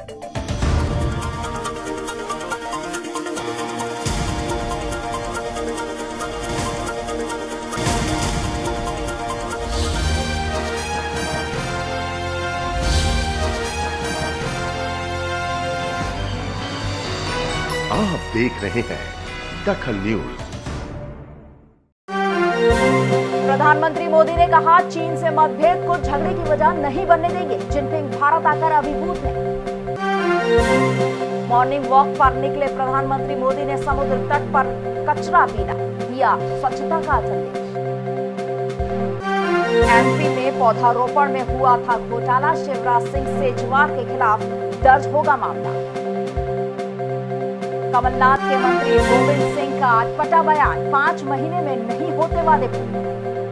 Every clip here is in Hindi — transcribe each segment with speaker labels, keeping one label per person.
Speaker 1: आप देख रहे हैं दखल न्यूज।
Speaker 2: प्रधानमंत्री मोदी ने कहा, चीन से मतभेद को झगड़े की वजह नहीं बनने देंगे। जिनपिंग भारत आकर अभिभूत हैं। मॉर्निंग वॉक पर निकले प्रधानमंत्री मोदी ने समुद्र तट पर कचरा बीना, दिया स्वच्छता का संदेश। एमपी में पौधारोपण में हुआ था घोटाला, शिवराज सिंह सेजवार के खिलाफ दर्ज होगा मामला। कमलनाथ के मंत्री गोविंद सिंह का अटपटा बयान, 5 महीने में नहीं होते वादे पूरे।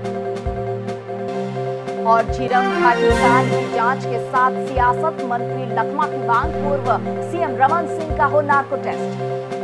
Speaker 2: और झीरम घाटी कांड की जांच के साथ सियासत, मंत्री लखमा की मांग, पूर्व सीएम रमन सिंह का हो नार्को टेस्ट।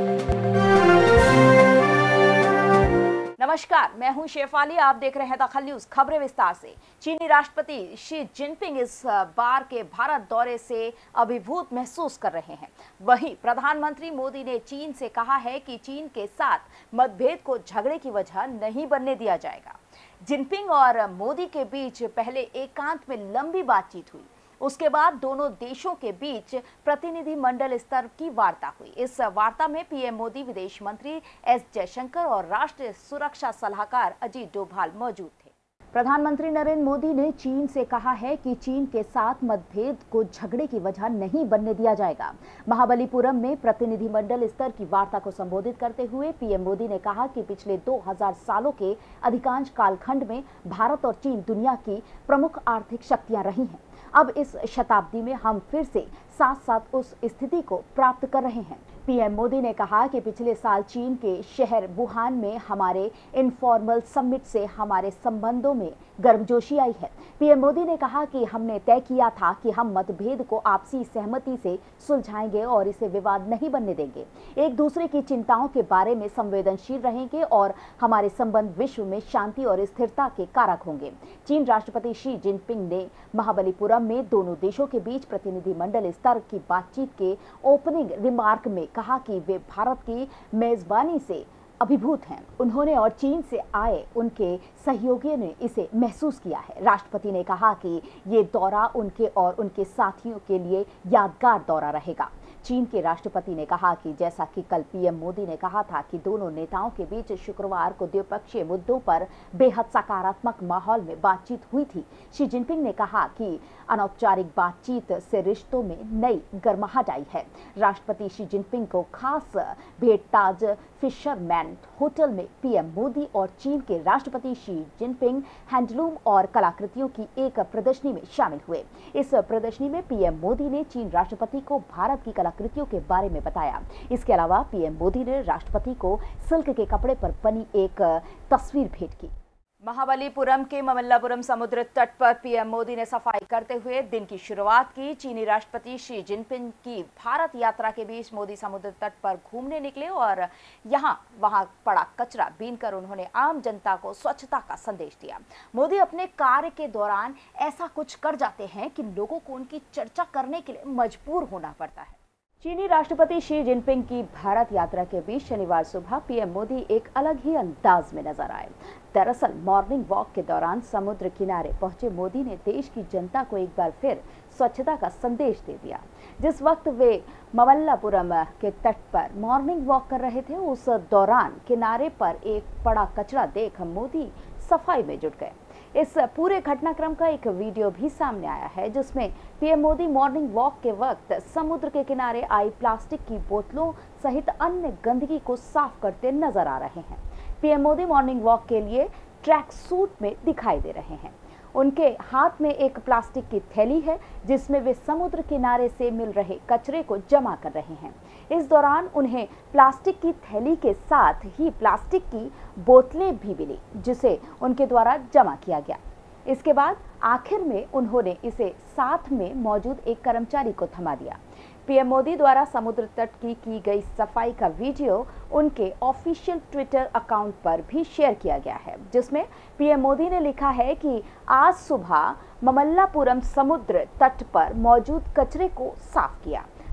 Speaker 2: नमस्कार, मैं हूं शेफाली, आप देख रहे हैं दखल न्यूज। खबरें विस्तार से। चीनी राष्ट्रपति शी जिनपिंग इस बार के भारत दौरे से अभिभूत महसूस कर रहे हैं। वहीं प्रधानमंत्री मोदी ने चीन से कहा है कि चीन के साथ मतभेद को झगड़े की वजह नहीं बनने दिया जाएगा। जिनपिंग और मोदी के बीच पहले एकांत में लंबी बातचीत हुई, उसके बाद दोनों देशों के बीच प्रतिनिधि मंडल स्तर की वार्ता हुई। इस वार्ता में पीएम मोदी, विदेश मंत्री एस जयशंकर और राष्ट्रीय सुरक्षा सलाहकार अजीत डोभाल मौजूद थे। प्रधानमंत्री नरेंद्र मोदी ने चीन से कहा है कि चीन के साथ मतभेद को झगड़े की वजह नहीं बनने दिया जाएगा। महाबलीपुरम में प्रतिनिधिमंडल स्तर की वार्ता को संबोधित करते हुए पीएम मोदी ने कहा कि पिछले 2000 सालों के अधिकांश कालखंड में भारत और चीन दुनिया की प्रमुख आर्थिक शक्तियां रही हैं। अब इस शताब्दी में हम फिर से साथ साथ उस स्थिति को प्राप्त कर रहे हैं। पीएम मोदी ने कहा कि पिछले साल चीन के शहर वुहान में हमारे इनफॉर्मल समिट से हमारे संबंधों में गर्मजोशी आई है। पीएम मोदी ने कहा कि हमने तय किया था कि हम मतभेद को आपसी सहमति से सुलझाएंगे और इसे विवाद नहीं बनने देंगे। एक दूसरे की चिंताओं के बारे में संवेदनशील रहेंगे और हमारे संबंध विश्व में शांति और स्थिरता के कारक होंगे। चीन राष्ट्रपति शी जिनपिंग ने महाबलीपुरम में दोनों देशों के बीच प्रतिनिधिमंडल स्तर की बातचीत के ओपनिंग रिमार्क में कहा कि वे भारत की मेजबानी से अभिभूत हैं। उन्होंने और चीन से आए उनके सहयोगियों ने इसे महसूस किया है। राष्ट्रपति ने कहा कि ये दौरा उनके और उनके साथियों के लिए यादगार दौरा रहेगा। चीन के राष्ट्रपति ने कहा कि जैसा कि कल पीएम मोदी ने कहा था कि दोनों नेताओं के बीच शुक्रवार को द्विपक्षीय मुद्दों पर बेहद सकारात्मक माहौल में बातचीत हुई थी। शी जिनपिंग ने कहा कि अनौपचारिक बातचीत से रिश्तों में नई गर्माहट आई है। राष्ट्रपति शी जिनपिंग को खास भेंट ताज फिशरमैन होटल में पीएम मोदी और चीन के राष्ट्रपति शी जिनपिंग हैंडलूम और कलाकृतियों की एक प्रदर्शनी में शामिल हुए। इस प्रदर्शनी में पीएम मोदी ने चीन राष्ट्रपति को भारत की कलाकृतियों के बारे में बताया। इसके अलावा पीएम मोदी ने राष्ट्रपति को सिल्क के कपड़े पर बनी एक तस्वीर भेंट की। महाबलीपुरम के ममल्लापुरम समुद्र तट पर पीएम मोदी ने सफाई करते हुए दिन की शुरुआत की। चीनी राष्ट्रपति शी जिनपिंग की भारत यात्रा के बीच मोदी समुद्र तट पर घूमने निकले और वहां पड़ा कचरा बीनकर उन्होंने आम जनता को स्वच्छता का संदेश दिया। मोदी अपने कार्य के दौरान ऐसा कुछ कर जाते हैं कि लोगों को उनकी चर्चा करने के लिए मजबूर होना पड़ता है। चीनी राष्ट्रपति शी जिनपिंग की भारत यात्रा के बीच शनिवार सुबह पीएम मोदी एक अलग ही अंदाज में नजर आए। दरअसल मॉर्निंग वॉक के दौरान समुद्र किनारे पहुंचे मोदी ने देश की जनता को एक बार फिर स्वच्छता का संदेश दे दिया। जिस वक्त वे ममल्लापुरम के तट पर मॉर्निंग वॉक कर रहे थे, उस दौरान किनारे पर एक पड़ा कचरा देख मोदी सफाई में जुट गए। इस पूरे घटनाक्रम का एक वीडियो भी सामने आया है जिसमें पीएम मोदी मॉर्निंग वॉक के वक्त समुद्र के किनारे आई प्लास्टिक की बोतलों सहित अन्य गंदगी को साफ करते नजर आ रहे हैं। पीएम मोदी मॉर्निंग वॉक के लिए ट्रैक सूट में दिखाई दे रहे हैं। उनके हाथ में एक प्लास्टिक की थैली है जिसमें वे समुद्र किनारे से मिल रहे कचरे को जमा कर रहे हैं। इस दौरान उन्हें प्लास्टिक की थैली के साथ ही प्लास्टिक की बोतलें भी मिली जिसे उनके द्वारा जमा किया गया। इसके बाद आखिर में उन्होंने इसे साथ में मौजूद एक कर्मचारी को थमा दिया। पीएम मोदी द्वारा समुद्र तट की गई सफाई का वीडियो उनके ऑफिशियल ट्विटर अकाउंट पर भी शेयर किया गया है जिसमें पीएम मोदी ने लिखा है कि आज सुबह ममल्लापुरम समुद्र तट पर मौजूद कचरे को साफ किया।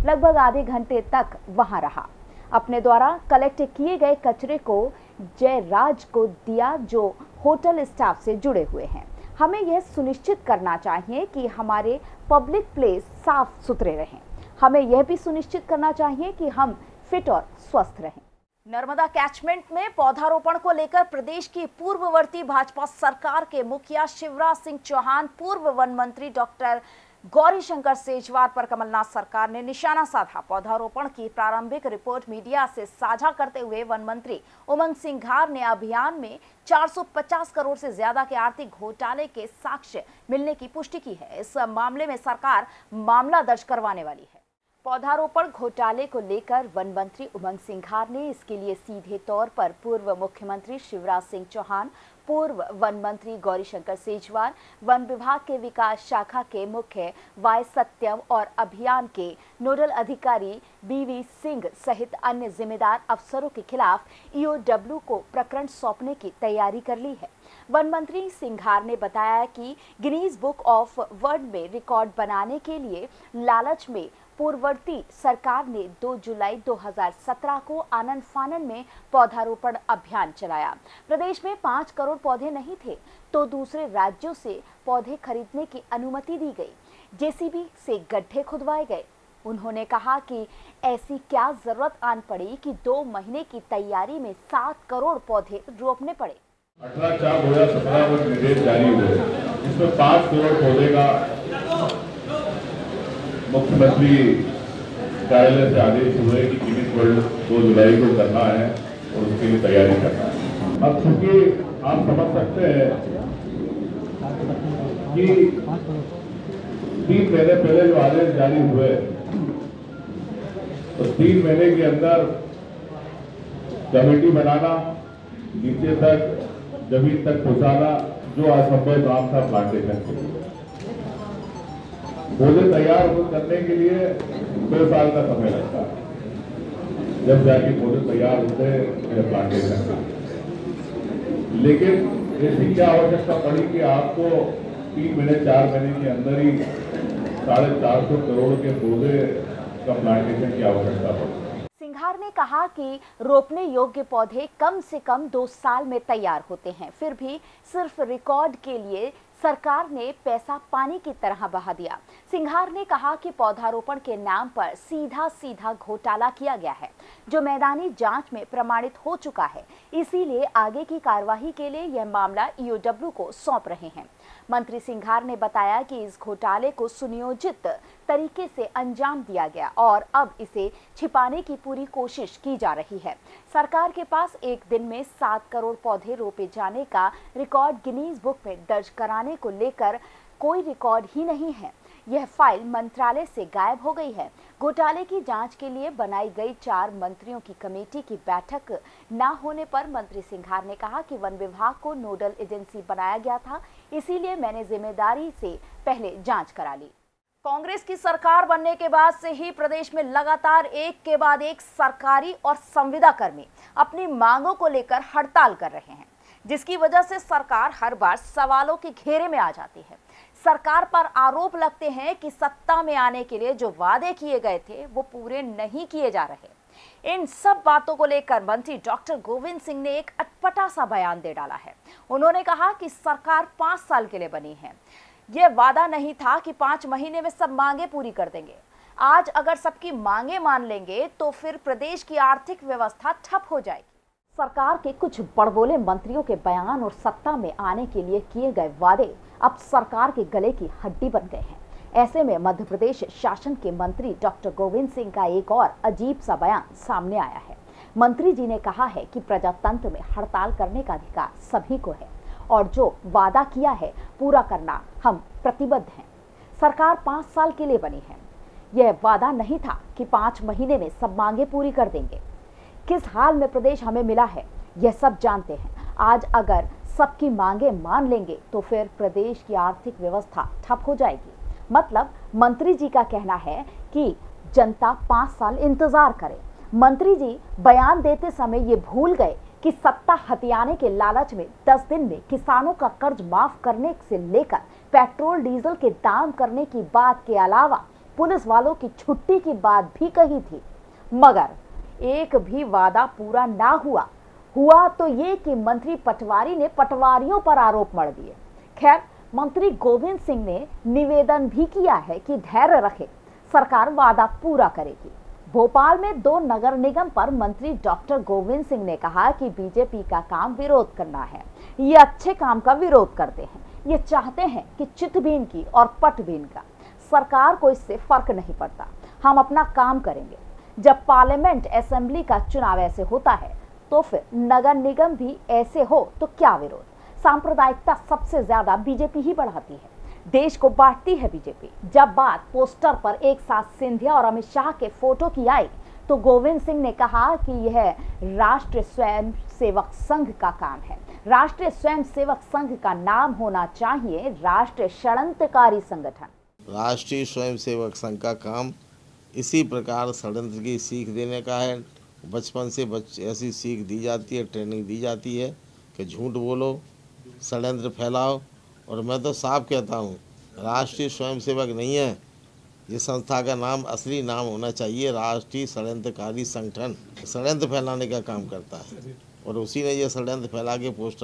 Speaker 2: लगभग आधे घंटे तक वहां रहा। अपने द्वारा कलेक्ट किए गए कचरे को जयराज को दिया, जो होटल स्टाफ से जुड़े हुए हैं। हमें यह सुनिश्चित करना चाहिए कि हमारे पब्लिक प्लेस साफ सुथरे रहें। हमें यह भी सुनिश्चित करना चाहिए कि हम फिट और स्वस्थ रहें। नर्मदा कैचमेंट में पौधारोपण को लेकर प्रदेश की पूर्ववर्ती भाजपा सरकार के मुखिया शिवराज सिंह चौहान, पूर्व वन मंत्री डॉक्टर गौरीशंकर सेजवार पर कमलनाथ सरकार ने निशाना साधा। पौधारोपण की प्रारंभिक रिपोर्ट मीडिया से साझा करते हुए वन मंत्री उमंग सिंघार ने अभियान में 450 करोड़ से ज्यादा के आर्थिक घोटाले के साक्ष्य मिलने की पुष्टि की है। इस मामले में सरकार मामला दर्ज करवाने वाली है। पौधारोपण घोटाले को लेकर वन मंत्री उमंग सिंघार ने इसके लिए सीधे तौर पर पूर्व मुख्यमंत्री शिवराज सिंह चौहान, पूर्व वन मंत्री गौरीशंकर सेजवार, वन विभाग के विकास शाखा के मुख्य वाई सत्यम और अभियान के नोडल अधिकारी बीवी सिंह सहित अन्य जिम्मेदार अफसरों के खिलाफ ईओडब्ल्यू को प्रकरण सौंपने की तैयारी कर ली है। वन मंत्री सिंघार ने बताया कि गिनीज बुक ऑफ वर्ल्ड में रिकॉर्ड बनाने के लिए लालच में पूर्ववर्ती सरकार ने 2 जुलाई 2017 को आनन फानन में पौधारोपण अभियान चलाया। प्रदेश में 5 करोड़ पौधे नहीं थे तो दूसरे राज्यों से पौधे खरीदने की अनुमति दी गई। जेसीबी से गड्ढे खुदवाए गए। उन्होंने कहा कि ऐसी क्या जरूरत आन पड़ी कि 2 महीने की तैयारी में 7 करोड़ पौधे रोपने पड़े।
Speaker 3: 18/4/2017 को निर्देश जारी हुए, इसमें 5 करोड़ पौधे का मुख्यमंत्री कार्यालय से आदेश हुए कि गिनीज वर्ल्ड 2 जुलाई को करना है और उसके लिए तैयारी करना है। अब चूंकि आप समझ सकते हैं कि 3 महीने पहले जो आदेश जारी हुए तो 3 महीने के अंदर कमेटी बनाना, नीचे तक जमीन तक पहुंचाना, जो असंभव काम था प्लांटेशन के लिए। पौधे तैयार करने के लिए 2 साल का समय लगता है, जब जाके पौधे तैयार होते हैं प्लांटेशन के लिए। लेकिन ऐसी क्या आवश्यकता पड़ी कि आपको 3 महीने 4 महीने के अंदर ही 450 करोड़ के पौधे का प्लांटेशन की आवश्यकता पड़ी।
Speaker 2: सिंघार ने कहा कि रोपने योग्य पौधे कम से कम 2 साल में तैयार होते हैं, फिर भी सिर्फ रिकॉर्ड के लिए सरकार ने पैसा पानी की तरह बहा दिया। सिंघार ने कहा कि पौधारोपण के नाम पर सीधा घोटाला किया गया है, जो मैदानी जांच में प्रमाणित हो चुका है। इसीलिए आगे की कार्यवाही के लिए यह मामला ईओडब्ल्यू को सौंप रहे हैं। मंत्री सिंघार ने बताया कि इस घोटाले को सुनियोजित तरीके से अंजाम दिया गया और अब इसे छिपाने की पूरी कोशिश की जा रही है। सरकार के पास एक दिन में 7 करोड़ पौधे रोपे जाने का रिकॉर्ड गिनीज बुक में दर्ज कराने को लेकर कोई रिकॉर्ड ही नहीं है। यह फाइल मंत्रालय से गायब हो गई है। घोटाले की जांच के लिए बनाई गई 4 मंत्रियों की कमेटी की बैठक न होने पर मंत्री सिंघार ने कहा कि वन विभाग को नोडल एजेंसी बनाया गया था, इसीलिए मैंने जिम्मेदारी से पहले जांच करा ली। कांग्रेस की सरकार बनने के बाद से ही प्रदेश में लगातार एक के बाद एक सरकारी और संविदा कर्मी अपनी मांगों को लेकर हड़ताल कर रहे हैं, जिसकी वजह से सरकार हर बार सवालों के घेरे में आ जाती है। सरकार पर आरोप लगते हैं कि सत्ता में आने के लिए जो वादे किए गए थे वो पूरे नहीं किए जा रहे। इन सब बातों को लेकर मंत्री डॉक्टर गोविंद सिंह ने एक अटपटा सा बयान दे डाला है। उन्होंने कहा कि सरकार 5 साल के लिए बनी है। यह वादा नहीं था कि 5 महीने में सब मांगे पूरी कर देंगे। आज अगर सबकी मांगे मान लेंगे तो फिर प्रदेश की आर्थिक व्यवस्था ठप हो जाएगी। सरकार के कुछ बड़बोले मंत्रियों के बयान और सत्ता में आने के लिए किए गए वादे अब सरकार के गले की हड्डी बन गए हैं। ऐसे में मध्य प्रदेश शासन के मंत्री डॉक्टर गोविंद सिंह का एक और अजीब सा बयान सामने आया है। मंत्री जी ने कहा है कि प्रजातंत्र में हड़ताल करने का अधिकार सभी को है और जो वादा किया है पूरा करना हम प्रतिबद्ध हैं। सरकार 5 साल के लिए बनी है। यह वादा नहीं था कि 5 महीने में सब मांगे पूरी कर देंगे। किस हाल में प्रदेश हमें मिला है यह सब जानते हैं। आज अगर सबकी मांगे मान लेंगे तो फिर प्रदेश की आर्थिक व्यवस्था ठप हो जाएगी। मतलब मंत्री जी का कहना है कि जनता 5 साल इंतजार करे। मंत्री जी बयान देते समय ये भूल गए कि सत्ता हथियाने के लालच में 10 दिन में किसानों का कर्ज माफ करने से लेकर पेट्रोल डीजल के दाम करने की बात के अलावा पुलिस वालों की छुट्टी की बात भी कही थी, मगर एक भी वादा पूरा ना हुआ तो ये कि मंत्री पटवारी ने पटवारियों पर आरोप मढ़ दिए। खैर, मंत्री गोविंद सिंह ने निवेदन भी किया है कि धैर्य रखें, सरकार वादा पूरा करेगी। भोपाल में 2 नगर निगम पर मंत्री डॉक्टर गोविंद सिंह ने कहा कि बीजेपी का काम विरोध करना है। ये अच्छे काम का विरोध करते हैं, ये चाहते हैं कि चितबीन की और पटबीन का। सरकार को इससे फर्क नहीं पड़ता, हम अपना काम करेंगे। जब पार्लियामेंट असेंबली का चुनाव ऐसे होता है तो फिर नगर निगम भी ऐसे हो तो क्या विरोध। सांप्रदायिकता सबसे ज्यादा बीजेपी ही बढ़ाती है, देश को बांटती है बीजेपी। जब बात पोस्टर पर एक साथ सिंधिया और अमित शाह के फोटो की आई तो गोविंद सिंह ने कहा कि यह राष्ट्रीय स्वयं सेवक संघ का काम है। राष्ट्रीय स्वयं सेवक संघ का नाम होना चाहिए राष्ट्रीय षड्यंत्रकारी संगठन।
Speaker 4: राष्ट्रीय स्वयं सेवक संघ का काम इसी प्रकार षड्यंत्र की सीख देने का है। बचपन से ऐसी सीख दी जाती है, ट्रेनिंग दी जाती है कि झूठ बोलो, षड्यंत्र फैलाओ। और मैं तो साफ कहता हूँ, राष्ट्रीय स्वयंसेवक नहीं है ये संस्था का नाम, असली नाम होना चाहिए राष्ट्रीय षड्यंत्रकारी संगठन। षड्यंत्र फैलाने का काम करता है और उसी ने ये षड्यंत्र फैला के पोस्टर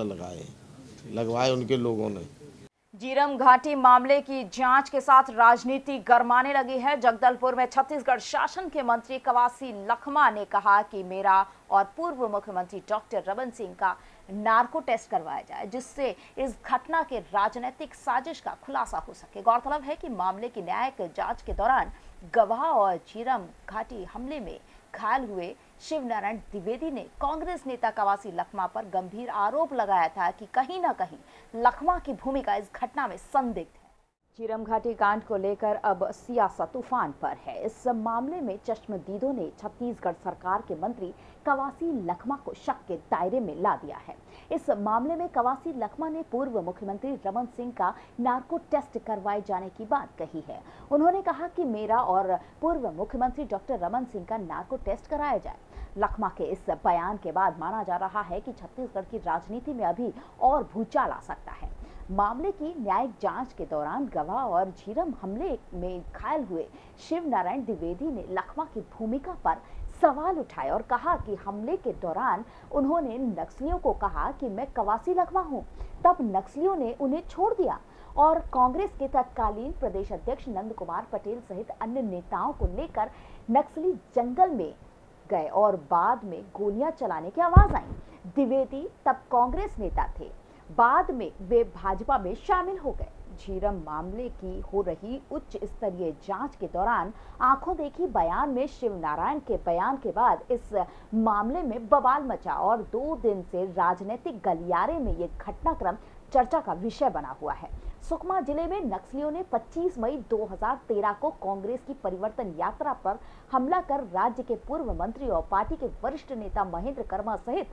Speaker 4: लगवाए उनके लोगों ने।
Speaker 2: झीरम घाटी मामले की जांच के साथ राजनीति गरमाने लगी है। जगदलपुर में छत्तीसगढ़ शासन के मंत्री कवासी लखमा ने कहा कि मेरा और पूर्व मुख्यमंत्री डॉक्टर रमन सिंह का नार्को टेस्ट करवाया जाए, जिससे इस घटना के राजनीतिक साजिश का खुलासा हो सके। गौरतलब है कि मामले की न्यायिक जांच के दौरान गवाह और झीरम घाटी हमले में घायल हुए शिवनारायण द्विवेदी ने कांग्रेस नेता कवासी लखमा पर गंभीर आरोप लगाया था कि कहीं ना कहीं लखमा की भूमिका इस घटना में संदिग्ध है। झीरम घाटी कांड को लेकर अब सियासत तूफान पर है। इस मामले में चश्मदीदों ने छत्तीसगढ़ सरकार के मंत्री कवासी लखमा को शक के दायरे में ला दिया है। इस मामले में कवासी लखमा ने पूर्व मुख्यमंत्री रमन सिंह का नार्को टेस्ट करवाए जाने की बात कही है। उन्होंने कहा कि मेरा और पूर्व मुख्यमंत्री डॉक्टर रमन सिंह का नार्को टेस्ट कराया जाए। लखमा के इस बयान के बाद माना जा रहा है कि छत्तीसगढ़ की राजनीति में अभी और भूचाल आ सकता है। मामले की न्यायिक जांच के दौरान गवाह और झीरम हमले में घायल हुए शिवनारायण द्विवेदी ने लखमा की भूमिका पर सवाल उठाए और कहा कि हमले के दौरान उन्होंने नक्सलियों को कहा कि मैं कवासी लखमा हूं, तब नक्सलियों ने उन्हें छोड़ दिया और कांग्रेस के तत्कालीन प्रदेश अध्यक्ष नंद कुमार पटेल सहित अन्य नेताओं को लेकर नक्सली जंगल में गए और बाद में गोलियां चलाने की आवाज आई। द्विवेदी तब कांग्रेस नेता थे, बाद में वे भाजपा में शामिल हो गए। झीरम मामले की हो रही उच्च स्तरीय जांच के दौरान आंखों देखी बयान में शिवनारायण के बयान के बाद इस मामले में बवाल मचा और 2 दिन से राजनीतिक गलियारे में ये घटनाक्रम चर्चा का विषय बना हुआ है। सुकमा जिले में नक्सलियों ने 25 मई 2013 को कांग्रेस की परिवर्तन यात्रा पर हमला कर राज्य के पूर्व मंत्री और पार्टी के वरिष्ठ नेता महेंद्र कर्मा सहित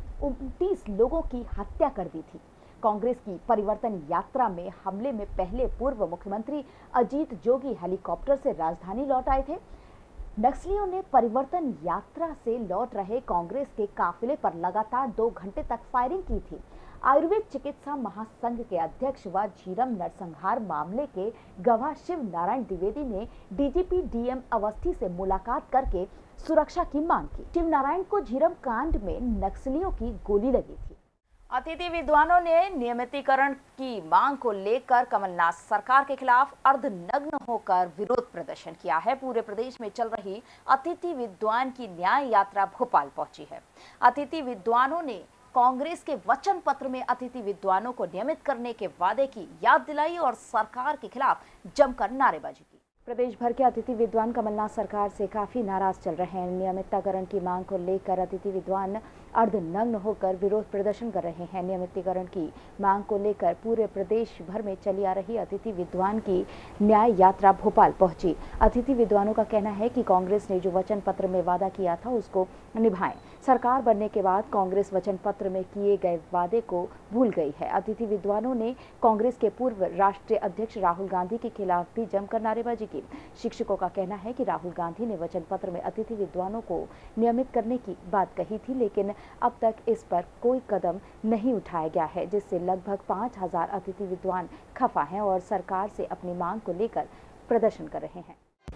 Speaker 2: 29 लोगों की हत्या कर दी थी। कांग्रेस की परिवर्तन यात्रा में हमले में पहले पूर्व मुख्यमंत्री अजीत जोगी हेलीकॉप्टर से राजधानी लौट आए थे। नक्सलियों ने परिवर्तन यात्रा से लौट रहे कांग्रेस के काफिले पर लगातार 2 घंटे तक फायरिंग की थी। आयुर्वेद चिकित्सा महासंघ के अध्यक्ष व झीरम नरसंहार मामले के गवाह शिव नारायण द्विवेदी ने डीजीपी डीएम अवस्थी से मुलाकात करके सुरक्षा की मांग की। शिव नारायण को झीरम कांड में नक्सलियों की गोली लगी थी। अतिथि विद्वानों ने नियमितीकरण की मांग को लेकर कमलनाथ सरकार के खिलाफ अर्धनग्न होकर विरोध प्रदर्शन किया है। पूरे प्रदेश में चल रही अतिथि विद्वान की न्याय यात्रा भोपाल पहुंची है। अतिथि विद्वानों ने कांग्रेस के वचन पत्र में अतिथि विद्वानों को नियमित करने के वादे की याद दिलाई और सरकार के खिलाफ जमकर नारेबाजी की। प्रदेश भर के अतिथि विद्वान कमलनाथ सरकार से काफी नाराज चल रहे हैं। नियमितीकरण की मांग को लेकर अतिथि विद्वान अर्धनग्न होकर विरोध प्रदर्शन कर रहे हैं। नियमितीकरण की मांग को लेकर पूरे प्रदेश भर में चली आ रही अतिथि विद्वान की न्याय यात्रा भोपाल पहुंची। अतिथि विद्वानों का कहना है कि कांग्रेस ने जो वचन पत्र में वादा किया था उसको निभाएं। सरकार बनने के बाद कांग्रेस वचन पत्र में किए गए वादे को भूल गई है। अतिथि विद्वानों ने कांग्रेस के पूर्व राष्ट्रीय अध्यक्ष राहुल गांधी के खिलाफ भी जमकर नारेबाजी की। शिक्षकों का कहना है कि राहुल गांधी ने वचन पत्र में अतिथि विद्वानों को नियमित करने की बात कही थी, लेकिन अब तक इस पर कोई कदम नहीं उठाया गया है, जिससे लगभग 5000 अतिथि विद्वान खफा हैं और सरकार से अपनी मांग को लेकर प्रदर्शन कर रहे हैं।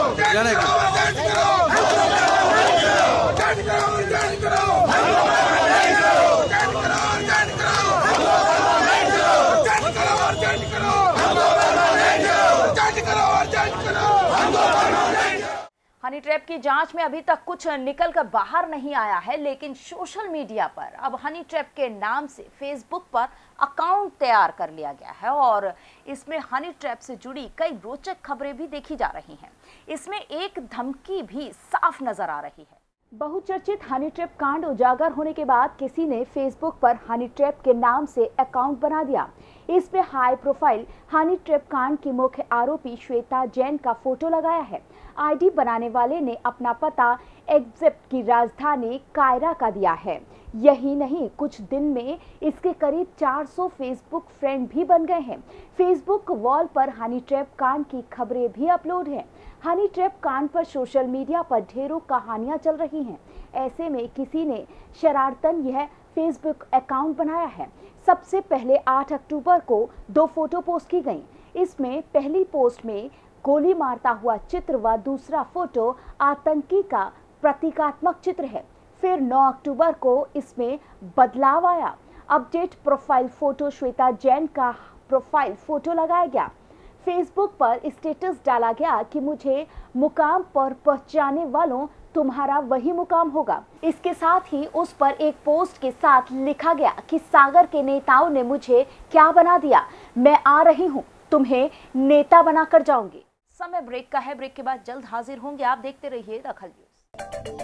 Speaker 2: हनी ट्रैप की जांच में अभी तक कुछ निकल कर बाहर नहीं आया है, लेकिन सोशल मीडिया पर अब हनी ट्रैप के नाम से फेसबुक पर अकाउंट तैयार कर लिया गया है और इसमें हनी ट्रैप से जुड़ी कई रोचक खबरें भी देखी जा रही हैं। इसमें एक धमकी भी साफ नजर आ रही है। बहुचर्चित हनी ट्रैप कांड उजागर होने के बाद किसी ने फेसबुक पर हनी ट्रैप के नाम से अकाउंट बना दिया। इस पे हाई प्रोफाइल हनी ट्रैप कांड की मुख्य आरोपी श्वेता जैन का फोटो लगाया है। आईडी बनाने वाले ने अपना पता इजिप्ट की राजधानी कायरा का दिया है। यही नहीं, कुछ दिन में इसके करीब 400 फेसबुक फ्रेंड भी बन गए हैं। फेसबुक वॉल पर हनी ट्रैप कांड की खबरें भी अपलोड हैं। हनी ट्रैप कांड पर सोशल मीडिया पर ढेरों कहानियां चल रही हैं। ऐसे में किसी ने शरारतन यह फेसबुक अकाउंट बनाया है। सबसे पहले 8 अक्टूबर को 2 फोटो पोस्ट की गई। इसमें पहली पोस्ट में गोली मारता हुआ चित्र व दूसरा फोटो आतंकी का प्रतीकात्मक चित्र है। फिर 9 अक्टूबर को इसमें बदलाव आया। Update profile photo Shweta Jain का प्रोफाइल फोटो लगाया गया। फेसबुक पर स्टेटस डाला गया कि मुझे मुकाम पर पहुंचाने वालों तुम्हारा वही मुकाम होगा। इसके साथ ही उस पर एक पोस्ट के साथ लिखा गया कि सागर के नेताओं ने मुझे क्या बना दिया, मैं आ रही हूं, तुम्हें नेता बनाकर जाऊंगी। समय ब्रेक का है, ब्रेक के बाद जल्द हाजिर होंगे। आप देखते रहिए दखल न्यूज।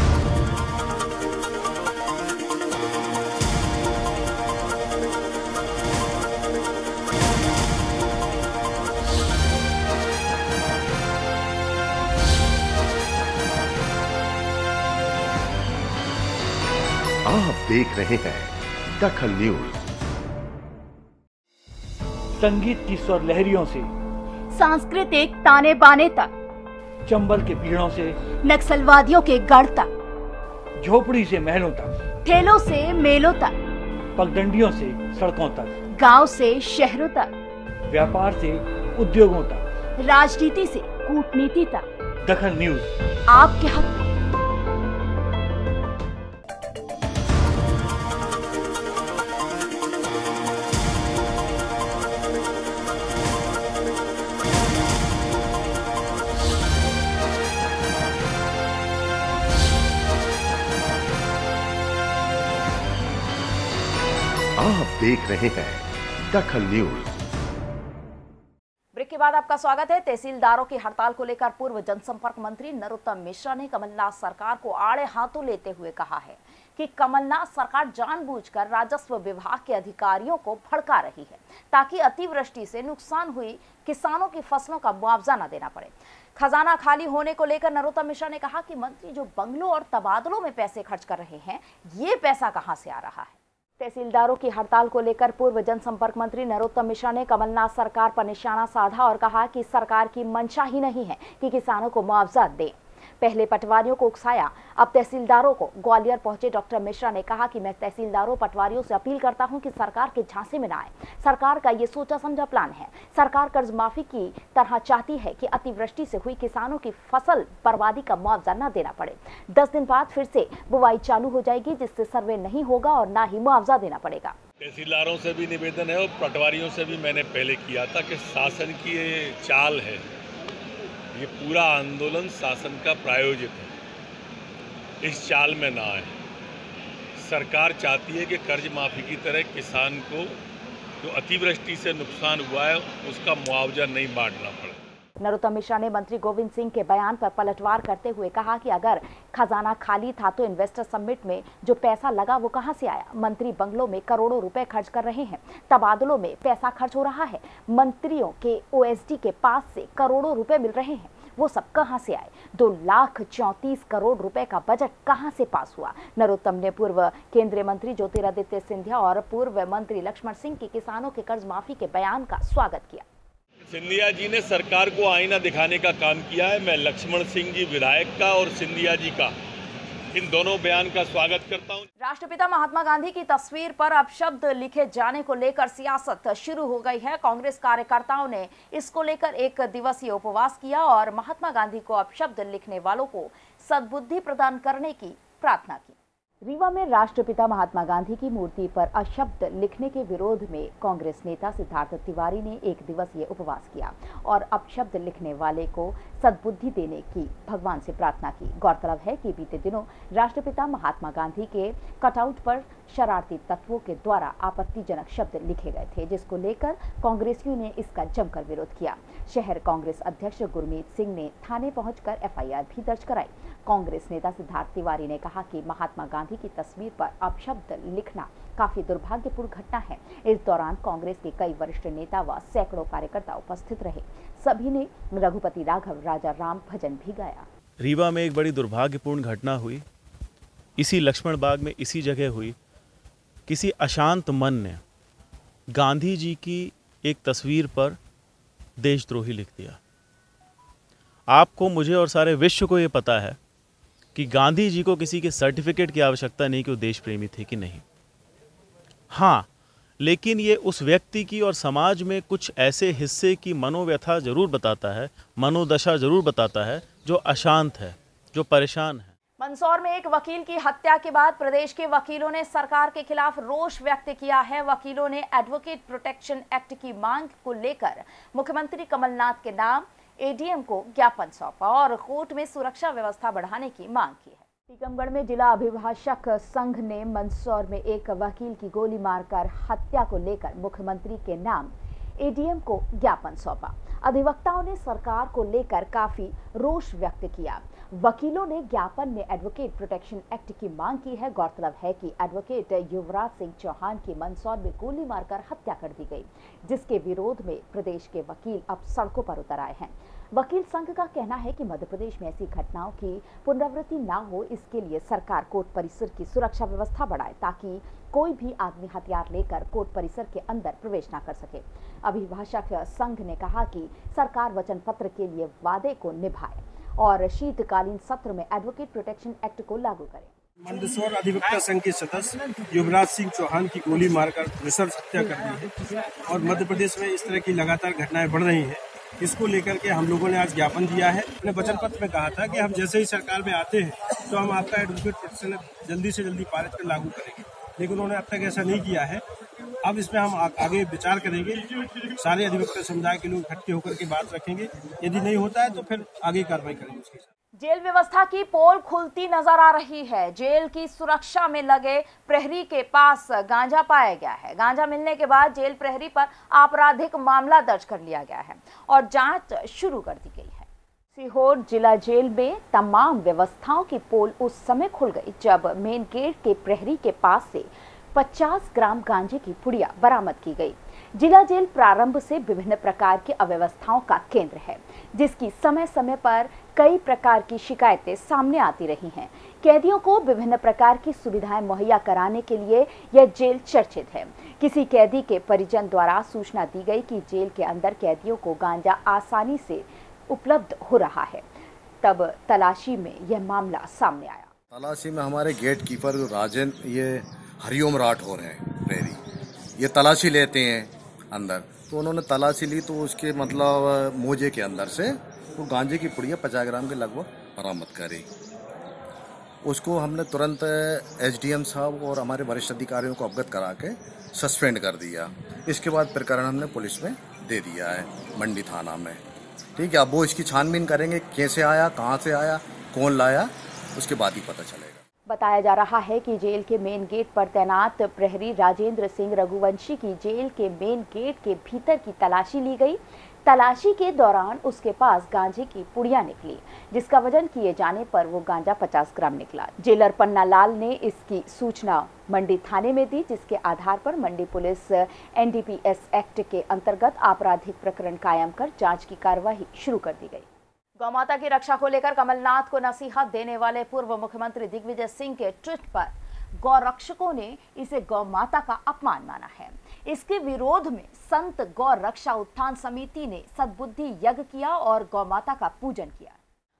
Speaker 1: आप देख रहे हैं दखल न्यूज।
Speaker 5: संगीत की स्वर लहरियों से
Speaker 2: सांस्कृतिक ताने बाने तक,
Speaker 5: चंबल के पीड़ों से
Speaker 2: नक्सलवादियों के गढ़ तक,
Speaker 5: झोपड़ी से महलों तक,
Speaker 2: ठेलों से मेलों तक,
Speaker 5: पगडंडियों से सड़कों तक,
Speaker 2: गांव से शहरों तक,
Speaker 5: व्यापार से उद्योगों तक,
Speaker 2: राजनीति से कूटनीति तक,
Speaker 5: दखल न्यूज
Speaker 2: आपके हक में।
Speaker 1: आप देख रहे हैं दखल न्यूज।
Speaker 2: ब्रेक के बाद आपका स्वागत है। तहसीलदारों की हड़ताल को लेकर पूर्व जनसंपर्क मंत्री नरोत्तम मिश्रा ने कमलनाथ सरकार को आड़े हाथों लेते हुए कहा है कि कमलनाथ सरकार जानबूझकर राजस्व विभाग के अधिकारियों को भड़का रही है ताकि अतिवृष्टि से नुकसान हुई किसानों की फसलों का मुआवजा न देना पड़े। खजाना खाली होने को लेकर नरोत्तम मिश्रा ने कहा कि मंत्री जो बंगलों और तबादलों में पैसे खर्च कर रहे हैं, ये पैसा कहां से आ रहा है। तहसीलदारों की हड़ताल को लेकर पूर्व जनसंपर्क मंत्री नरोत्तम मिश्रा ने कमलनाथ सरकार पर निशाना साधा और कहा कि सरकार की मंशा ही नहीं है कि किसानों को मुआवजा दे। पहले पटवारियों को उकसाया, अब तहसीलदारों को। ग्वालियर पहुंचे डॉक्टर मिश्रा ने कहा कि मैं तहसीलदारों पटवारियों से अपील करता हूं कि सरकार के झांसे में न आए। सरकार का ये सोचा समझा प्लान है। सरकार कर्ज माफी की तरह चाहती है कि अतिवृष्टि से हुई किसानों की फसल बर्बादी का मुआवजा न देना पड़े। 10 दिन बाद फिर से बुवाई चालू हो जाएगी, जिससे सर्वे नहीं होगा और न ही मुआवजा देना पड़ेगा।
Speaker 6: तहसीलदारों से भी निवेदन है और पटवारियों से भी मैंने पहले किया था कि शासन की ये चाल है, ये पूरा आंदोलन शासन का प्रायोजित है, इस चाल में ना आए। सरकार चाहती है कि कर्ज माफी की तरह किसान को जो अतिवृष्टि से नुकसान हुआ है उसका मुआवजा नहीं बांटना पड़े।
Speaker 2: नरोत्तम मिश्रा ने मंत्री गोविंद सिंह के बयान पर पलटवार करते हुए कहा कि अगर खजाना खाली था तो इन्वेस्टर समिट में जो पैसा लगा वो कहां से आया। मंत्री बंगलों में करोड़ों रुपए खर्च कर रहे हैं, तबादलों में पैसा खर्च हो रहा है, मंत्रियों के ओएसडी के पास से करोड़ों रुपए मिल रहे हैं, वो सब कहां से आए। 2,34 करोड़ रुपए का बजट कहां से पास हुआ। नरोत्तम ने पूर्व केंद्रीय मंत्री ज्योतिरादित्य सिंधिया और पूर्व मंत्री लक्ष्मण सिंह की किसानों के कर्ज माफी के बयान का स्वागत किया।
Speaker 6: सिंधिया जी ने सरकार को आईना दिखाने का काम किया है। मैं लक्ष्मण सिंह जी विधायक का और सिंधिया जी का इन दोनों बयान का स्वागत करता हूं।
Speaker 2: राष्ट्रपिता महात्मा गांधी की तस्वीर पर अपशब्द लिखे जाने को लेकर सियासत शुरू हो गई है। कांग्रेस कार्यकर्ताओं ने इसको लेकर एक दिवसीय उपवास किया और महात्मा गांधी को अपशब्द लिखने वालों को सद्बुद्धि प्रदान करने की प्रार्थना की। रीवा में राष्ट्रपिता महात्मा गांधी की मूर्ति पर अपशब्द लिखने के विरोध में कांग्रेस नेता सिद्धार्थ तिवारी ने एक दिवसीय उपवास किया और अपशब्द लिखने वाले को सद्बुद्धि देने की भगवान से प्रार्थना की। गौरतलब है कि बीते दिनों राष्ट्रपिता महात्मा गांधी के कटआउट पर शरारती तत्वों के द्वारा आपत्तिजनक शब्द लिखे गए थे, जिसको लेकर कांग्रेसियों ने इसका जमकर विरोध किया। शहर कांग्रेस अध्यक्ष गुरमीत सिंह ने थाने पहुंचकर एफआईआर भी दर्ज कराई। कांग्रेस नेता सिद्धार्थ तिवारी ने कहा कि महात्मा गांधी की तस्वीर पर अपशब्द लिखना काफी दुर्भाग्यपूर्ण घटना है। इस दौरान कांग्रेस के कई वरिष्ठ नेता व सैकड़ों कार्यकर्ता उपस्थित रहे। सभी ने रघुपति राघव राजा राम भजन भी गाया।
Speaker 7: रीवा में एक बड़ी दुर्भाग्यपूर्ण घटना हुई। इसी लक्ष्मण बाग में इसी जगह हुई। किसी अशांत मन ने गांधी जी की एक तस्वीर पर देशद्रोही लिख दिया। आपको, मुझे और सारे विश्व को ये पता है कि गांधी जी को किसी के सर्टिफिकेट की आवश्यकता नहीं कि वो देश प्रेमी थे कि नहीं। हाँ, लेकिन ये उस व्यक्ति की और समाज में कुछ ऐसे हिस्से की मनोव्यथा जरूर बताता है, मनोदशा जरूर बताता है, जो अशांत है, जो परेशान है।
Speaker 2: मंदसौर में एक वकील की हत्या के बाद प्रदेश के वकीलों ने सरकार के खिलाफ रोष व्यक्त किया है। वकीलों ने एडवोकेट प्रोटेक्शन एक्ट की मांग को लेकर मुख्यमंत्री कमलनाथ के नाम एडीएम को ज्ञापन सौंपा और कोर्ट में सुरक्षा व्यवस्था बढ़ाने की मांग की है। टीकमगढ़ में जिला अभिभाषक संघ ने मंदसौर में एक वकील की गोली मारकर हत्या को लेकर मुख्यमंत्री के नाम एडीएम को ज्ञापन सौंपा। अधिवक्ताओं ने सरकार को लेकर काफी रोष व्यक्त किया। वकीलों ने ज्ञापन में एडवोकेट प्रोटेक्शन एक्ट की मांग की है। गौरतलब है कि एडवोकेट युवराज सिंह चौहान की मंदसौर में गोली मारकर हत्या कर दी गई, जिसके विरोध में प्रदेश के वकील अब सड़कों पर उतर आए हैं। वकील संघ का कहना है कि मध्य प्रदेश में ऐसी घटनाओं की पुनरावृत्ति न हो, इसके लिए सरकार कोर्ट परिसर की सुरक्षा व्यवस्था बढ़ाए ताकि कोई भी आदमी हथियार लेकर कोर्ट परिसर के अंदर प्रवेश न कर सके। अभिभाषक संघ ने कहा कि सरकार वचन पत्र के लिए वादे को निभाए और शीतकालीन सत्र में एडवोकेट प्रोटेक्शन एक्ट को लागू करे।
Speaker 8: मंदसौर अधिवक्ता संघ के सदस्य युवराज सिंह चौहान की गोली मारकर नृशंस हत्या कर दी है और मध्य प्रदेश में इस तरह की लगातार घटनाएं बढ़ रही हैं। इसको लेकर के हम लोगों ने आज ज्ञापन दिया है। अपने वचन पत्र में कहा था कि हम जैसे ही सरकार में आते हैं तो हम आपका एडवोकेट प्रोटेक्शन जल्दी से जल्दी पारित कर लागू करेंगे, लेकिन उन्होंने अब तक ऐसा नहीं किया है। अब इसमें हम आगे विचार करेंगे, सारे अधिवक्ता समुदाय के लोग इकट्ठे होकर के बात रखेंगे। यदि नहीं होता है तो फिर आगे कार्रवाई करेंगे उसके साथ।
Speaker 2: जेल व्यवस्था की पोल खुलती नजर आ रही है। जेल की सुरक्षा में लगे प्रहरी के पास गांजा पाया गया है। गांजा मिलने के बाद जेल प्रहरी पर आपराधिक मामला दर्ज कर लिया गया है और जांच शुरू कर दी गई है। सीहोर जिला जेल में तमाम व्यवस्थाओं की पोल उस समय खुल गई जब मेन गेट के प्रहरी के पास से 50 ग्राम गांजे की पुड़िया बरामद की गई। जिला जेल प्रारंभ से विभिन्न प्रकार की अव्यवस्थाओं का केंद्र है, जिसकी समय समय पर कई प्रकार की शिकायतें सामने आती रही हैं। कैदियों को विभिन्न प्रकार की सुविधाएं मुहैया कराने के लिए यह जेल चर्चित है। किसी कैदी के परिजन द्वारा सूचना दी गई कि जेल के अंदर कैदियों को गांजा आसानी से उपलब्ध हो रहा है, तब तलाशी में यह मामला सामने आया।
Speaker 9: तलाशी में हमारे गेट कीपर राजेंद्र, ये हरिओम राठौर हैं प्रहरी, ये तलाशी लेते हैं अंदर। तो उन्होंने तलाशी ली तो उसके मतलब मोजे के अंदर से वो गांजे की पुड़िया 50 ग्राम के लगभग बरामद करी। उसको हमने तुरंत एसडीएम साहब और हमारे वरिष्ठ अधिकारियों को अवगत करा के सस्पेंड कर दिया। इसके बाद प्रकरण हमने पुलिस में दे दिया है मंडी थाना में। ठीक है, अब वो इसकी छानबीन करेंगे, कैसे आया, कहाँ से आया, कौन लाया, उसके बाद ही पता चलेगा।
Speaker 2: बताया जा रहा है कि जेल के मेन गेट पर तैनात प्रहरी राजेंद्र सिंह रघुवंशी की जेल के मेन गेट के भीतर की तलाशी ली गई। तलाशी के दौरान उसके पास गांजे की पुड़िया निकली, जिसका वजन किए जाने पर वो गांजा 50 ग्राम निकला। जेलर पन्ना लाल ने इसकी सूचना मंडी थाने में दी, जिसके आधार पर मंडी पुलिस एनडीपीएस एक्ट के अंतर्गत आपराधिक प्रकरण कायम कर जांच की कार्यवाही शुरू कर दी गई। गौमाता की रक्षा को लेकर कमलनाथ को नसीहत देने वाले पूर्व मुख्यमंत्री दिग्विजय सिंह के ट्वीट पर गौरक्षकों ने इसे गौमाता का अपमान माना है। इसके विरोध में संत गौ रक्षा उत्थान समिति ने सद्बुद्धि यज्ञ किया और गौमाता का पूजन किया।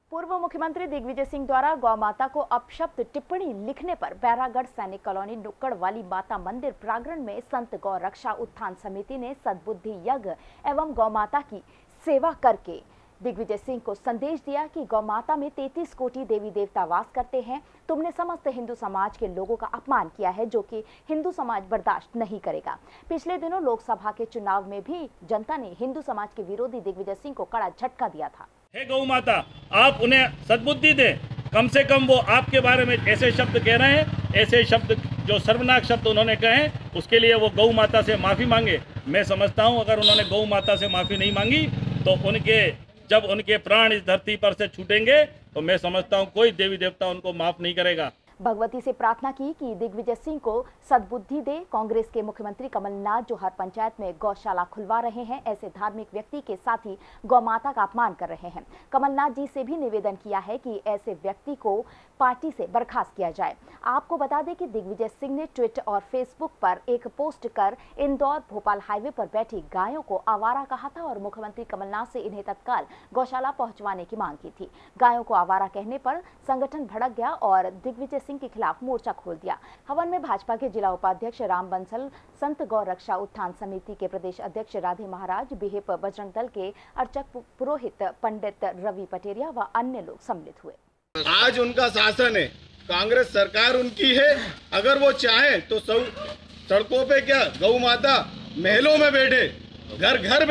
Speaker 2: पूर्व मुख्यमंत्री दिग्विजय सिंह द्वारा गौ माता को अपशब्द टिप्पणी लिखने पर बैरागढ़ सैनिक कॉलोनी नुक्कड़ वाली माता मंदिर प्रांगण में संत गौ रक्षा उत्थान समिति ने सद्बुद्धि यज्ञ एवं गौ माता की सेवा करके दिग्विजय सिंह को संदेश दिया कि गौ माता में 33 कोटि देवी देवता वास करते हैं। तुमने समस्त हिंदू समाज के लोगों का अपमान किया है, जो कि हिंदू समाज बर्दाश्त नहीं करेगा। पिछले दिनों लोकसभा के चुनाव में भी जनता ने हिंदू समाज के विरोधी दिग्विजय सिंह को कड़ा झटका दिया था।
Speaker 10: हे गौ माता, आप उन्हें सद्बुद्धि दें, कम से कम वो आपके बारे में ऐसे शब्द कह रहे हैं, ऐसे शब्द जो सर्वनाक शब्द उन्होंने कहे, उसके लिए वो गौ माता से माफ़ी मांगे। मैं समझता हूँ अगर उन्होंने गौ माता से माफ़ी नहीं मांगी तो जब उनके प्राण इस धरती पर से छूटेंगे तो मैं समझता हूँ कोई देवी देवता उनको माफ़ नहीं करेगा।
Speaker 2: भगवती से प्रार्थना की कि दिग्विजय सिंह को सद्बुद्धि दे। कांग्रेस के मुख्यमंत्री कमलनाथ जो हर पंचायत में गौशाला खुलवा रहे हैं, ऐसे धार्मिक व्यक्ति के साथ ही गौ माता का अपमान कर रहे हैं। कमलनाथ जी से भी निवेदन किया है कि ऐसे व्यक्ति को पार्टी से बर्खास्त किया जाए। आपको बता दें कि दिग्विजय सिंह ने ट्विटर और फेसबुक पर एक पोस्ट कर इंदौर भोपाल हाईवे पर बैठी गायों को आवारा कहा था और मुख्यमंत्री कमलनाथ से इन्हें तत्काल गौशाला पहुंचवाने की मांग की थी। गायों को आवारा कहने पर संगठन भड़क गया और दिग्विजय सिंह के खिलाफ मोर्चा खोल दिया। हवन में भाजपा के जिला उपाध्यक्ष राम बंसल, संत गौ रक्षा उत्थान समिति के प्रदेश अध्यक्ष राधे महाराज, बिहेप बजरंग दल के अर्चक पुरोहित पंडित रवि पटेरिया व अन्य लोग सम्मिलित हुए।
Speaker 11: आज उनका शासन है, कांग्रेस सरकार उनकी है। अगर वो चाहे तो सड़कों पे क्या गौ माता महलों में बैठे, घर घर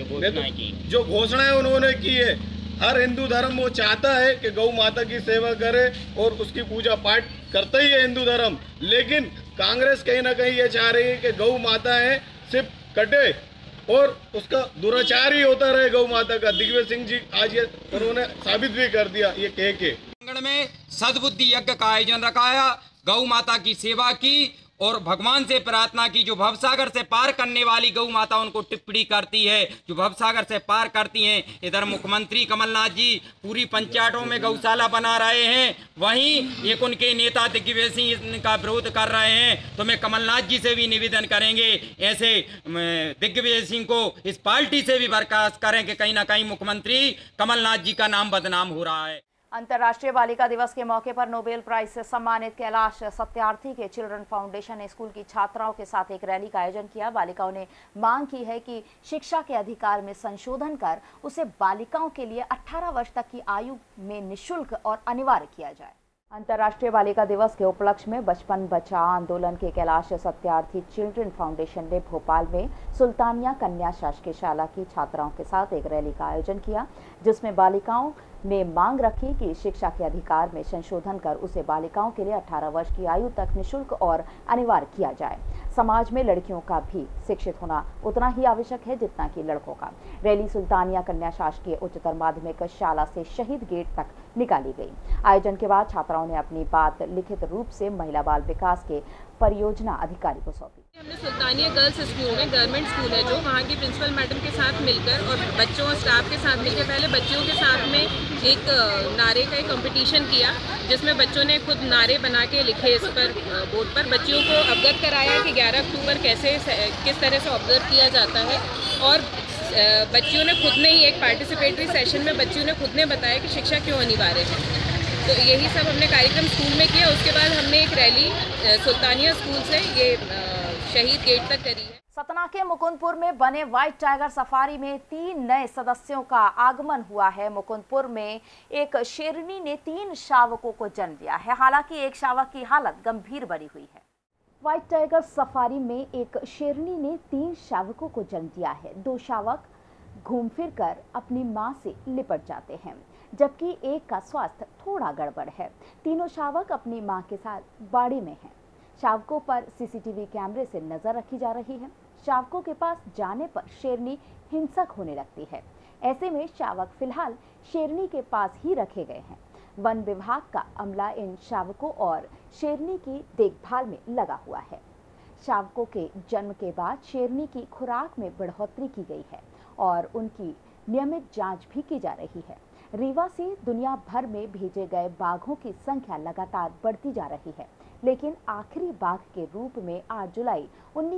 Speaker 11: बैठे, जो घोषणाएं उन्होंने की है, हर हिंदू धर्म वो चाहता है कि गौ माता की सेवा करे और उसकी पूजा पाठ करता ही है हिंदू धर्म। लेकिन कांग्रेस कहीं ना कहीं ये चाह रही है कि गौ माता है सिर्फ कटे और उसका दुराचार ही होता रहे गौ माता का। दिग्विजय सिंह जी आज ये उन्होंने साबित भी कर दिया ये कह के।
Speaker 12: में सद्बुद्धि यज्ञ का आयोजन रखाया, गौ माता की सेवा की और भगवान से प्रार्थना की। जो भवसागर से पार करने वाली गौ माता उनको टिप्पणी करती है, जो भवसागर से पार करती हैं। इधर मुख्यमंत्री कमलनाथ जी पूरी पंचायतों में गौशाला बना रहे हैं, वहीं एक उनके नेता दिग्विजय सिंह इनका विरोध कर रहे हैं। तो मैं कमलनाथ जी से भी निवेदन करेंगे ऐसे दिग्विजय सिंह को इस पार्टी से भी बर्खास्त करें कि कहीं ना कहीं मुख्यमंत्री कमलनाथ जी का नाम बदनाम हो रहा है।
Speaker 2: अंतर्राष्ट्रीय बालिका दिवस के मौके पर नोबेल प्राइज से सम्मानित कैलाश सत्यार्थी के चिल्ड्रन फाउंडेशन ने स्कूल की छात्राओं के साथ एक रैली का आयोजन किया। बालिकाओं ने मांग की है कि शिक्षा के अधिकार में संशोधन कर उसे बालिकाओं के लिए 18 वर्ष तक की आयु में निःशुल्क और अनिवार्य किया जाए। अंतर्राष्ट्रीय बालिका दिवस के उपलक्ष्य में बचपन बचाओ आंदोलन के कैलाश सत्यार्थी चिल्ड्रन फाउंडेशन ने भोपाल में सुल्तानिया कन्या शासकीय शाला की छात्राओं के साथ एक रैली का आयोजन किया, जिसमें बालिकाओं ने मांग रखी कि शिक्षा के अधिकार में संशोधन कर उसे बालिकाओं के लिए 18 वर्ष की आयु तक निःशुल्क और अनिवार्य किया जाए। समाज में लड़कियों का भी शिक्षित होना उतना ही आवश्यक है जितना कि लड़कों का। रैली सुल्तानिया कन्या शासकीय उच्चतर माध्यमिक शाला से शहीद गेट तक निकाली गई। आयोजन के बाद छात्राओं ने अपनी बात लिखित रूप से महिला बाल विकास के परियोजना अधिकारी को सौंपी।
Speaker 13: हमने सुल्तानिया गर्ल्स स्कूल में, गवर्नमेंट स्कूल है जो, वहाँ की प्रिंसिपल मैडम के साथ मिलकर और बच्चों और स्टाफ के साथ मिलकर पहले बच्चियों के साथ में एक नारे का एक कंपटीशन किया, जिसमें बच्चों ने खुद नारे बना के लिखे इस पर बोर्ड पर। बच्चियों को अवगत कराया कि 11 अक्टूबर किस तरह से ऑब्जर्व किया जाता है और बच्चियों ने खुद ने ही एक पार्टिसिपेटरी सेशन में बच्चियों ने खुद ने बताया कि शिक्षा क्यों अनिवार्य है। तो यही सब हमने कार्यक्रम स्कूल में किया। उसके बाद हमने एक रैली सुल्तानिया स्कूल से ये शहीद गेट तक करी है।
Speaker 2: सतना के मुकुंदपुर में बने व्हाइट टाइगर सफारी में 3 नए सदस्यों का आगमन हुआ है। मुकुंदपुर में एक शेरनी ने 3 शावकों को जन्म दिया है। हालांकि एक शावक की हालत गंभीर बनी हुई है। व्हाइट टाइगर सफारी में एक शेरनी ने 3 शावकों को जन्म दिया है। 2 शावक घूम फिर कर अपनी मां से लिपट जाते हैं, जबकि एक का स्वास्थ्य थोड़ा गड़बड़ है। तीनों शावक अपनी मां के साथ बाड़ी में हैं। शावकों पर सीसीटीवी कैमरे से नजर रखी जा रही है। शावकों के पास जाने पर शेरनी हिंसक होने लगती है। ऐसे में शावक फिलहाल शेरनी के पास ही रखे गए हैं। वन विभाग का अमला इन शावकों और शेरनी की देखभाल में लगा हुआ है। शावकों के जन्म के बाद शेरनी की खुराक में बढ़ोतरी की गई है और उनकी नियमित जांच भी की जा रही है। रीवा से दुनिया भर में भेजे गए बाघों की संख्या लगातार बढ़ती जा रही है, लेकिन आखिरी बाघ के रूप में 8 जुलाई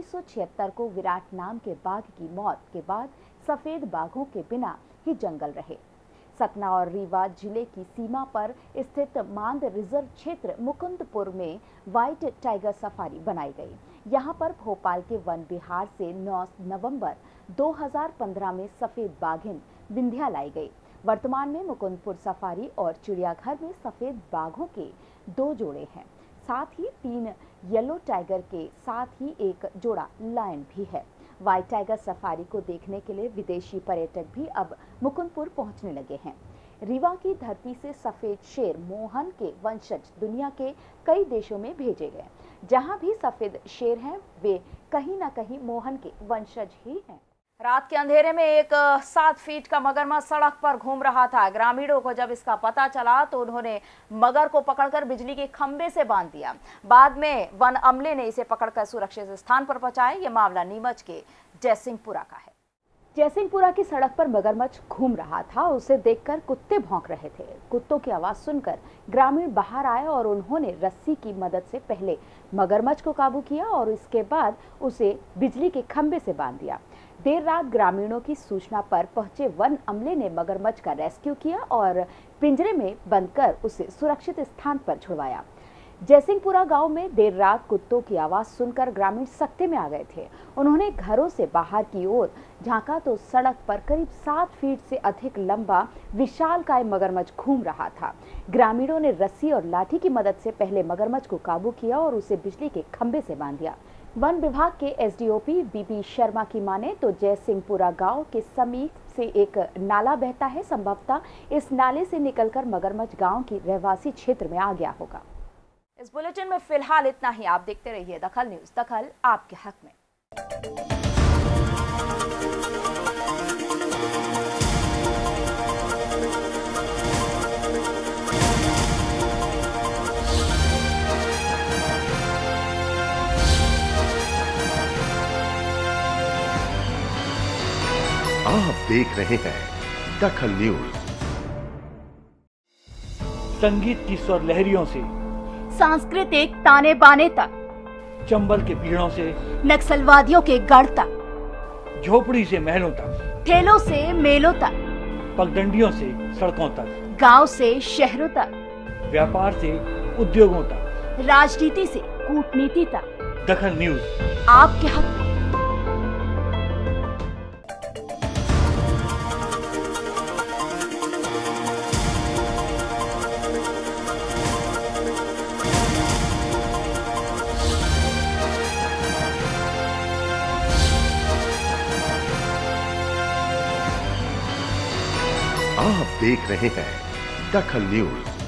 Speaker 2: 1976 को विराट नाम के बाघ की मौत के बाद सफेद बाघों के बिना ही जंगल रहे। सतना और रीवा जिले की सीमा पर स्थित मांद रिजर्व क्षेत्र मुकुंदपुर में व्हाइट टाइगर सफारी बनाई गई। यहां पर भोपाल के वन विहार से 9 नवंबर 2015 में सफेद बाघिन विंध्या लाई गई। वर्तमान में मुकुंदपुर सफारी और चिड़ियाघर में सफेद बाघों के 2 जोड़े हैं, साथ ही 3 येलो टाइगर के साथ ही एक जोड़ा लायन भी है। व्हाइट टाइगर सफारी को देखने के लिए विदेशी पर्यटक भी अब मुकुंदपुर पहुंचने लगे हैं। रीवा की धरती से सफेद शेर मोहन के वंशज दुनिया के कई देशों में भेजे गए। जहां भी सफेद शेर हैं, वे कहीं ना कहीं मोहन के वंशज ही हैं। रात के अंधेरे में एक 7 फीट का मगरमच्छ सड़क पर घूम रहा था। ग्रामीणों को जब इसका पता चला तो उन्होंने मगर को पकड़कर बिजली के खंभे से बांध दिया। बाद में वन अमले ने इसे पकड़कर सुरक्षित स्थान पर पहुंचाया। यह मामला नीमच के जयसिंहपुरा का है। जयसिंहपुरा की सड़क पर मगरमच्छ घूम रहा था। उसे देखकर कुत्ते भौंक रहे थे। कुत्तों की आवाज सुनकर ग्रामीण बाहर आए और उन्होंने रस्सी की मदद से पहले मगरमच्छ को काबू किया और इसके बाद उसे बिजली के खंभे से बांध दिया। देर रात ग्रामीणों की सूचना पर पहुंचे वन अमले ने मगरमच्छ का रेस्क्यू किया और पिंजरे में बंद कर उसे सुरक्षित स्थान पर छुड़वाया। जयसिंहपुरा गांव में देर रात कुत्तों की आवाज सुनकर ग्रामीण सकते में आ गए थे। उन्होंने घरों से बाहर की ओर झांका तो सड़क पर करीब 7 फीट से अधिक लंबा विशालकाय मगरमच्छ घूम रहा था। ग्रामीणों ने रस्सी और लाठी की मदद से पहले मगरमच्छ को काबू किया और उसे बिजली के खंभे से बांध दिया। वन विभाग के एसडीओपी बीपी शर्मा की माने तो जयसिंहपुरा गांव के समीप से एक नाला बहता है। संभवतः इस नाले से निकलकर मगरमच्छ गांव की रहवासी क्षेत्र में आ गया होगा। इस बुलेटिन में फिलहाल इतना ही। आप देखते रहिए दखल न्यूज। दखल आपके हक में।
Speaker 1: आप देख रहे हैं दखल न्यूज।
Speaker 5: संगीत की स्वर लहरियों से
Speaker 2: सांस्कृतिक ताने बाने तक,
Speaker 5: चंबल के पीड़ों से
Speaker 2: नक्सलवादियों के गढ़ तक,
Speaker 5: झोपड़ी से महलों तक,
Speaker 2: ठेलों से मेलों तक,
Speaker 5: पगडंडियों से सड़कों तक,
Speaker 2: गांव से शहरों तक,
Speaker 5: व्यापार से उद्योगों तक,
Speaker 2: राजनीति से कूटनीति तक,
Speaker 5: दखल न्यूज
Speaker 2: आपके हक में।
Speaker 1: आप देख रहे हैं दखल न्यूज।